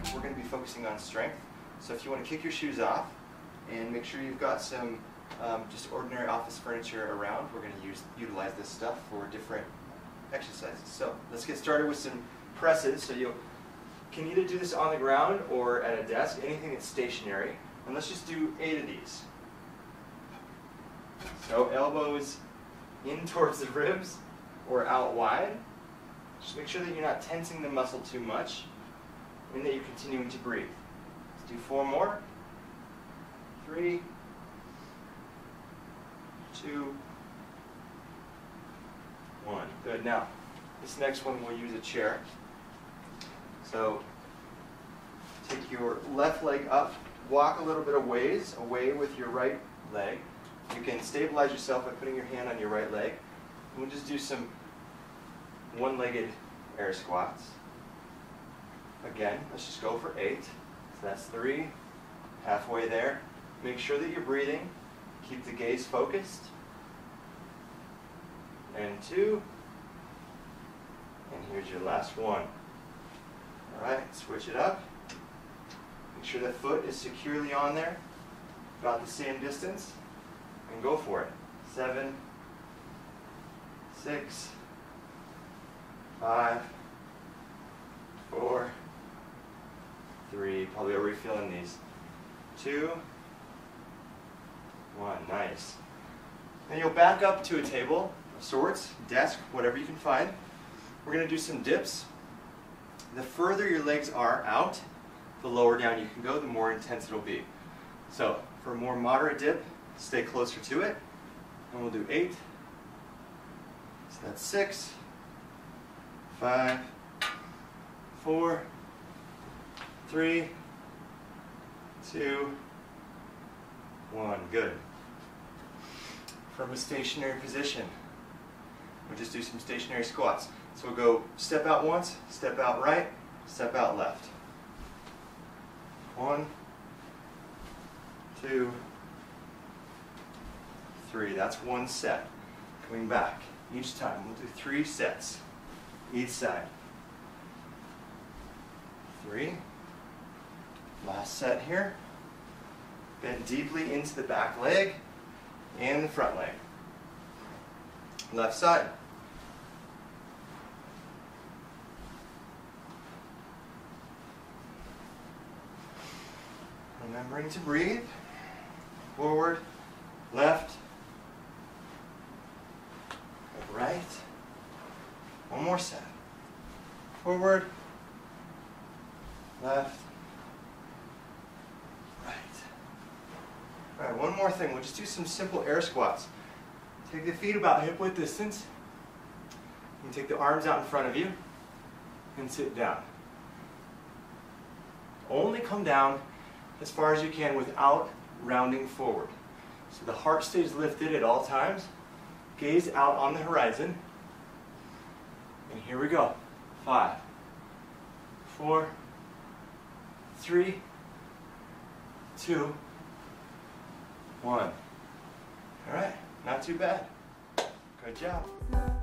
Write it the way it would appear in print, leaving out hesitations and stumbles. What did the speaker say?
we're going to be focusing on strength. So if you want to kick your shoes off and make sure you've got some just ordinary office furniture around, we're going to utilize this stuff for different exercises. So let's get started with some presses. So you can either do this on the ground or at a desk, anything that's stationary. And let's just do 8 of these. So elbows in towards the ribs or out wide. Just make sure that you're not tensing the muscle too much and that you're continuing to breathe. Let's do 4 more. 3, 2, 1. Good. Now, this next one we'll use a chair. So, take your left leg up, walk a little bit of ways away with your right leg. You can stabilize yourself by putting your hand on your right leg. And we'll just do some one-legged air squats. Again, let's just go for 8. So that's 3, halfway there. Make sure that you're breathing. Keep the gaze focused. And 2. And here's your last one. Alright, switch it up. Make sure that foot is securely on there, about the same distance, and go for it. 7, 6, 5, 4, 3, probably already feeling these. 2, 1, nice. Then you'll back up to a table of sorts, desk, whatever you can find. We're going to do some dips. The further your legs are out, the lower down you can go, the more intense it'll be. So for a more moderate dip, stay closer to it. And we'll do 8. So that's 6, 5, 4, 3, 2, 1. Good. From a stationary position, we'll just do some stationary squats. So we'll go step out once, step out right, step out left. 1, 2, 3. That's one set. Coming back each time. We'll do 3 sets each side. 3. Last set here. Bend deeply into the back leg and the front leg. Left side. Remembering to breathe. Forward, left, right. One more set. Forward, left, right. All right, one more thing. We'll just do some simple air squats. Take the feet about hip-width distance. You can take the arms out in front of you and sit down. Only come down as far as you can without rounding forward. So the heart stays lifted at all times. Gaze out on the horizon. And here we go. 5, 4, 3, 2, 1. All right, not too bad. Good job.